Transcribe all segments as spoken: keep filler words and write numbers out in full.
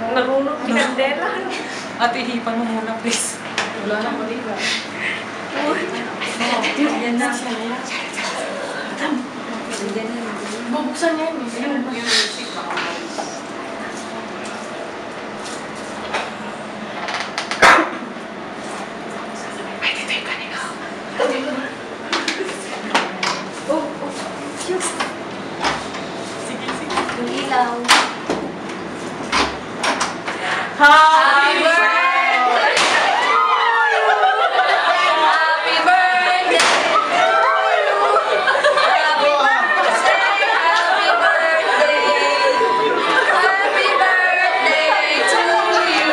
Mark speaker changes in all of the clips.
Speaker 1: Narunod ni Candela.
Speaker 2: Ate, hipan mo muna, please.
Speaker 1: Wala na mo diba? Yan na. Bubuksan niya yun. Ay, dito yung kanina. Oh, oh. Sige, sige. Yung ilaw. Happy birthday! Happy birthday! Happy birthday! Happy birthday! Happy birthday to you!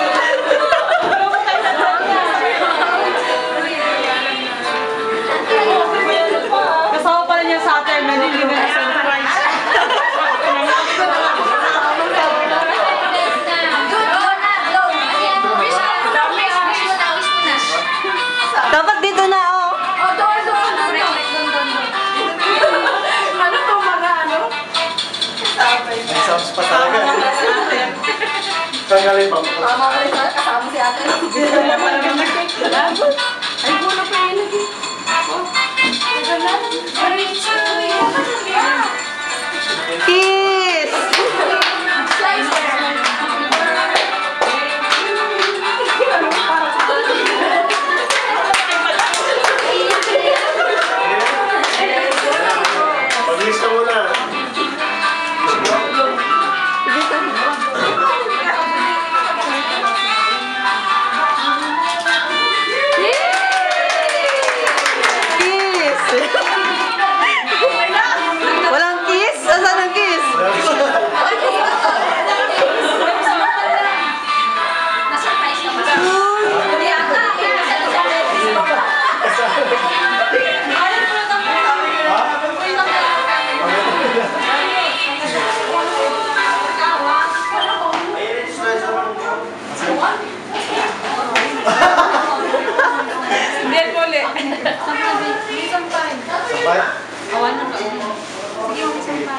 Speaker 2: Kasama pala niya sa atin, hindi na surprise. Dapat dito na, oh.
Speaker 1: Oh, doon, doon, doon, doon. Ano to, mga ano?
Speaker 3: May sounds pa talaga. Tanggalin pa.
Speaker 1: Tama ko rin kasama si ate. Ay, gulo pa yun lagi. Ito na.
Speaker 2: Kiss!
Speaker 3: Pag-list ka muna.
Speaker 2: Kiss! Walang kiss? Asan ang kiss?
Speaker 1: Na-surprise ka ba? Hindi ata.
Speaker 2: Hindi po ulit.
Speaker 1: Sampay.
Speaker 3: Sabay?
Speaker 2: Awan na ka.
Speaker 1: Sige, yung sampay.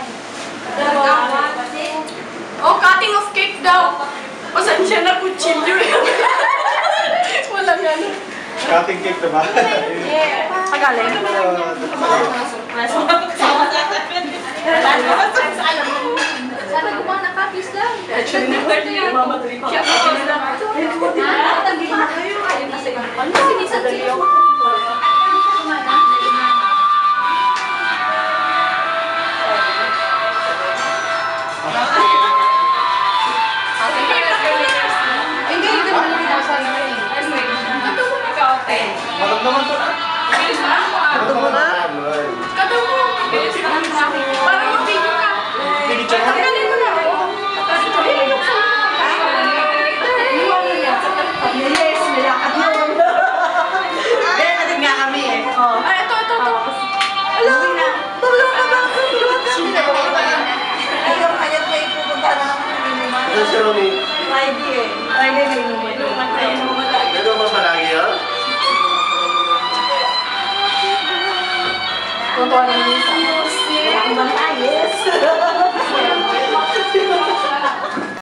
Speaker 1: Oh, cutting of cake daw. Pasensya na kutsilyo. Walang ano.
Speaker 3: Cutting cake na ba?
Speaker 1: Pagaling. Sana gumawa na kapis lang. Siya po lang. Ah, tagi na kayo. Ayun na sa'yo. Ano sinisan sila?
Speaker 3: Maramdaman ko na. Maramdaman na.
Speaker 1: Kataw mo. Parang yung video ka.
Speaker 3: Pinitsa mo.
Speaker 1: Tanggalin mo na.
Speaker 2: Yes, nilakad mo. Kaya natin nga kami eh.
Speaker 1: Ay, ito, ito, ito.
Speaker 2: Alam mo na. Tulong ka ba? Ayaw kaya kayo pupunta na ng Pilipinas.
Speaker 3: Ito si Ronnie.
Speaker 2: Friday eh. Friday na inuman.
Speaker 3: Ito ba palagi ha?
Speaker 1: Tuntuan ng isa.
Speaker 2: Yes.